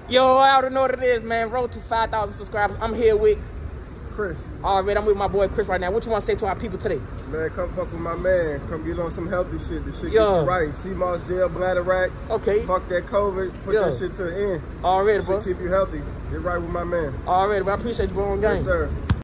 Yo, I already know what it is, man. Road to 5,000 subscribers. I'm here with Chris. Alright, I'm with my boy Chris right now. What you want to say to our people today? Man, come fuck with my man. Come get on some healthy shit. The shit get you right. CMOS gel, bladder rack. Okay. Fuck that COVID. Put that shit to the end. Already, bro. Shit keep you healthy. Get right with my man. Already, bro. I appreciate you, bro. On game. Yes, sir.